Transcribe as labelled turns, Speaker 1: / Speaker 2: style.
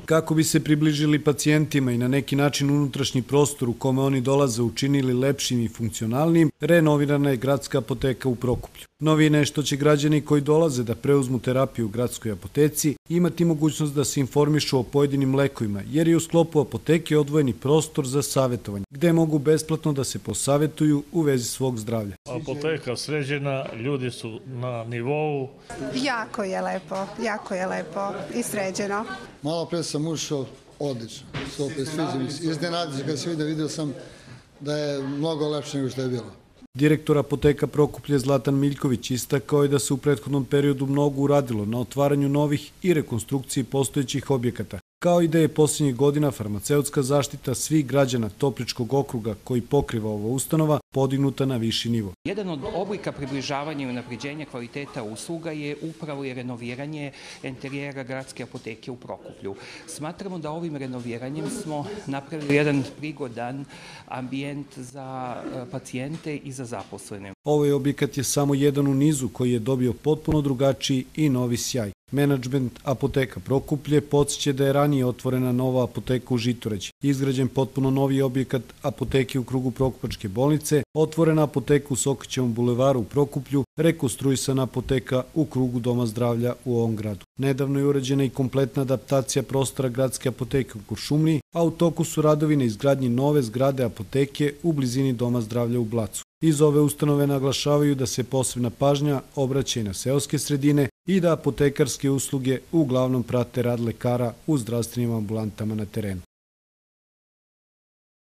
Speaker 1: Kako bi se približili pacijentima i na neki način unutrašnji prostor u kome oni dolaze učinili lepšim i funkcionalnim, renovirana je gradska apoteka u Prokuplju. Novina je što će građani koji dolaze da preuzmu terapiju u gradskoj apoteci imati mogućnost da se informišu o pojedinim lekovima, jer je u sklopu apoteke odvojeni prostor za savjetovanje, gde mogu besplatno da se posavetuju u vezi svog zdravlja.
Speaker 2: Apoteka sređena, ljudi su na nivou.
Speaker 3: Jako je lepo i sređeno.
Speaker 4: Malo pre sam ušao, odlično, super, sviđa mi se. Iznenadio kad sam vidio sam da je mnogo lepše nego što je bilo.
Speaker 1: Direktor apoteka Prokuplje Zlatan Miljković istakao je da se u prethodnom periodu mnogo uradilo na otvaranju novih i rekonstrukciji postojećih objekata, kao i da je posljednjih godina farmaceutska zaštita svih građana Topličkog okruga koji pokriva ova ustanova podignuta na viši nivo.
Speaker 5: Jedan od oblika približavanja i unapređenja kvaliteta usluga je upravo i renoviranje enterijera gradske apoteke u Prokuplju. Smatramo da ovim renoviranjem smo napravili jedan prigodan ambijent za pacijente i za zaposlene.
Speaker 1: Ovaj objekat je samo jedan u nizu koji je dobio potpuno drugačiji i novi sjaj. Menadžment apoteka Prokuplje podsjeća da je ranije otvorena nova apoteka u Žitorađi, izgrađen potpuno novi objekat apoteke u krugu Prokupačke bolnice, otvorena apoteka u Sokićevom bulevaru u Prokuplju, rekonstruisana apoteka u krugu Doma zdravlja u ovom gradu. Nedavno je urađena i kompletna adaptacija prostora gradske apoteke u Kuršumliji, a u toku su radovi na izgradnji nove zgrade apoteke u blizini Doma zdravlja u Blacu. Iz ove ustanove naglašavaju da se posebna pažnja obraća i na seoske sredine i da apotekarske usluge uglavnom prate rad lekara u zdravstvenim ambulantama na terenu.